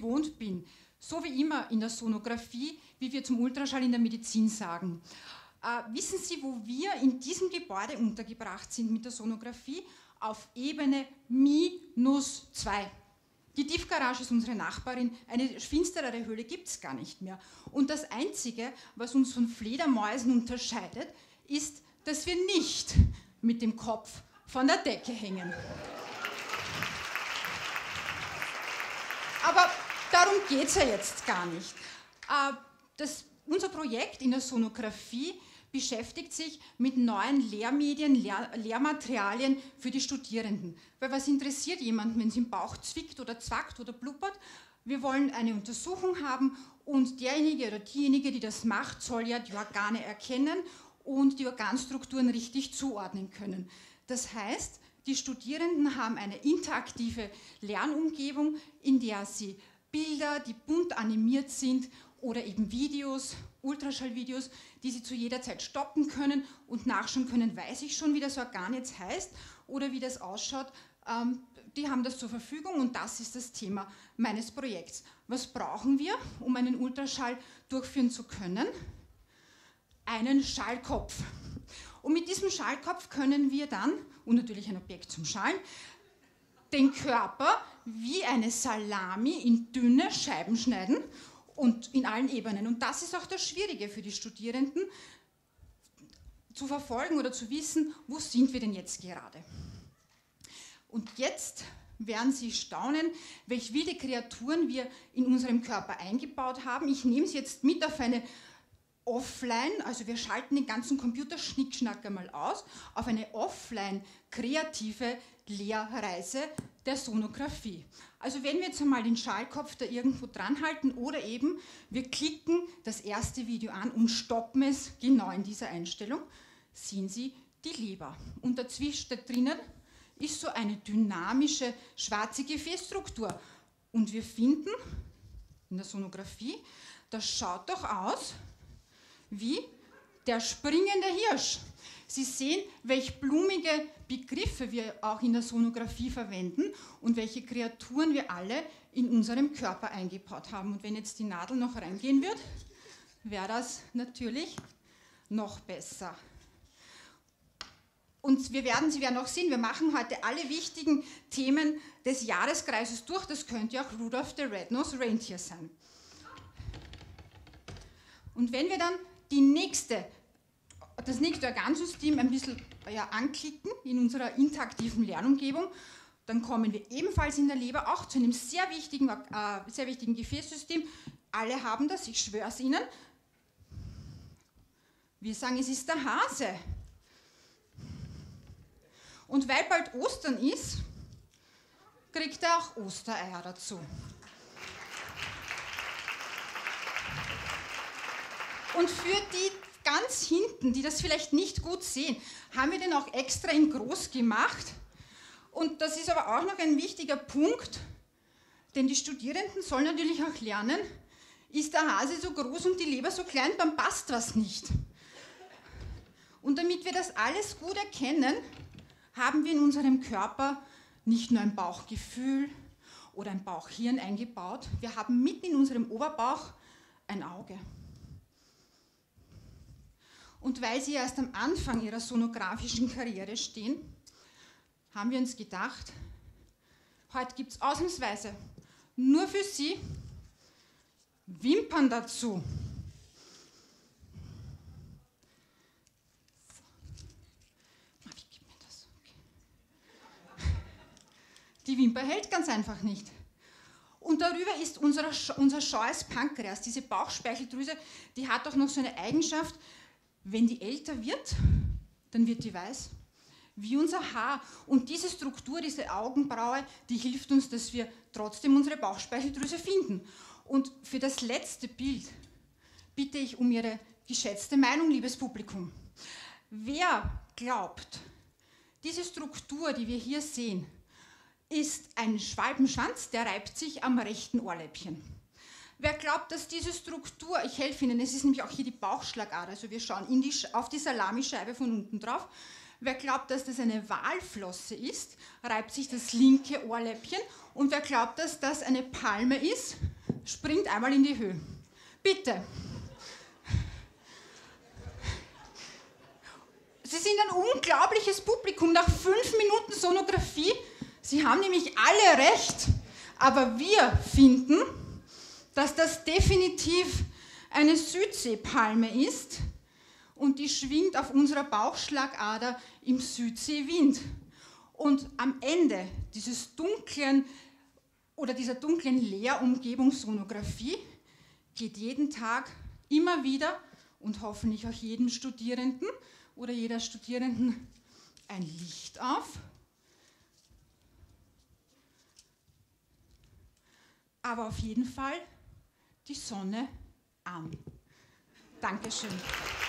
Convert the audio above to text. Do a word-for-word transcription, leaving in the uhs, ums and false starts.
gewohnt bin, so wie immer in der Sonographie, wie wir zum Ultraschall in der Medizin sagen. Äh, wissen Sie, wo wir in diesem Gebäude untergebracht sind mit der Sonographie? Auf Ebene minus zwei. Die Tiefgarage ist unsere Nachbarin, eine finsterere Höhle gibt es gar nicht mehr. Und das Einzige, was uns von Fledermäusen unterscheidet, ist, dass wir nicht mit dem Kopf von der Decke hängen. Aber darum geht es ja jetzt gar nicht. Das, unser Projekt in der Sonographie beschäftigt sich mit neuen Lehrmedien, Lehr Lehrmaterialien für die Studierenden. Weil was interessiert jemanden, wenn es im Bauch zwickt oder zackt oder blubbert? Wir wollen eine Untersuchung haben und derjenige oder diejenige, die das macht, soll ja die Organe erkennen und die Organstrukturen richtig zuordnen können. Das heißt, die Studierenden haben eine interaktive Lernumgebung, in der sie Bilder, die bunt animiert sind, oder eben Videos, Ultraschallvideos, die Sie zu jeder Zeit stoppen können und nachschauen können, weiß ich schon, wie das Organ jetzt heißt oder wie das ausschaut. Ähm, die haben das zur Verfügung und das ist das Thema meines Projekts. Was brauchen wir, um einen Ultraschall durchführen zu können? Einen Schallkopf. Und mit diesem Schallkopf können wir dann, und natürlich ein Objekt zum Schallen, den Körper wie eine Salami in dünne Scheiben schneiden und in allen Ebenen. Und das ist auch das Schwierige für die Studierenden, zu verfolgen oder zu wissen, wo sind wir denn jetzt gerade. Und jetzt werden Sie staunen, welche wilde Kreaturen wir in unserem Körper eingebaut haben. Ich nehme Sie jetzt mit auf eine Offline, also wir schalten den ganzen Computerschnickschnack einmal aus, auf eine offline kreative Lehrreise der Sonographie. Also wenn wir jetzt einmal den Schallkopf da irgendwo dran halten oder eben wir klicken das erste Video an und stoppen es genau in dieser Einstellung, sehen Sie die Leber. Und dazwischen, da drinnen ist so eine dynamische schwarze Gefäßstruktur. Und wir finden in der Sonographie, das schaut doch aus wie der springende Hirsch. Sie sehen, welche blumige Begriffe wir auch in der Sonographie verwenden und welche Kreaturen wir alle in unserem Körper eingebaut haben. Und wenn jetzt die Nadel noch reingehen wird, wäre das natürlich noch besser. Und wir werden, Sie werden auch sehen, wir machen heute alle wichtigen Themen des Jahreskreises durch. Das könnte auch Rudolph the Red-Nosed Reindeer sein. Und wenn wir dann die nächste, das nächste Organsystem ein bisschen ja, anklicken in unserer interaktiven Lernumgebung, dann kommen wir ebenfalls in der Leber auch zu einem sehr wichtigen, äh, sehr wichtigen Gefäßsystem. Alle haben das, ich schwöre es Ihnen. Wir sagen, es ist der Hase. Und weil bald Ostern ist, kriegt er auch Ostereier dazu. Und für die ganz hinten, die das vielleicht nicht gut sehen, haben wir den auch extra in groß gemacht. Und das ist aber auch noch ein wichtiger Punkt, denn die Studierenden sollen natürlich auch lernen, ist der Hase so groß und die Leber so klein, dann passt was nicht. Und damit wir das alles gut erkennen, haben wir in unserem Körper nicht nur ein Bauchgefühl oder ein Bauchhirn eingebaut, wir haben mitten in unserem Oberbauch ein Auge. Und weil Sie erst am Anfang Ihrer sonografischen Karriere stehen, haben wir uns gedacht, heute gibt es ausnahmsweise nur für Sie Wimpern dazu. Die Wimper hält ganz einfach nicht. Und darüber ist unser, unser scheues Pankreas, diese Bauchspeicheldrüse, die hat auch noch so eine Eigenschaft, wenn die älter wird, dann wird die weiß, wie unser Haar. Und diese Struktur, diese Augenbraue, die hilft uns, dass wir trotzdem unsere Bauchspeicheldrüse finden. Und für das letzte Bild bitte ich um Ihre geschätzte Meinung, liebes Publikum. Wer glaubt, diese Struktur, die wir hier sehen, ist ein Schwalbenschwanz, der reibt sich am rechten Ohrläppchen. Wer glaubt, dass diese Struktur, ich helfe Ihnen, es ist nämlich auch hier die Bauchschlagader, also wir schauen in die, auf die Salamischeibe von unten drauf. Wer glaubt, dass das eine Walflosse ist, reibt sich das linke Ohrläppchen. Und wer glaubt, dass das eine Palme ist, springt einmal in die Höhe. Bitte. Sie sind ein unglaubliches Publikum nach fünf Minuten Sonographie. Sie haben nämlich alle recht, aber wir finden, dass das definitiv eine Südseepalme ist und die schwingt auf unserer Bauchschlagader im Südseewind. Und am Ende dieses dunklen oder dieser dunklen Leerumgebung Sonographie geht jeden Tag immer wieder und hoffentlich auch jedem Studierenden oder jeder Studierenden ein Licht auf. Aber auf jeden Fall die Sonne an. Dankeschön.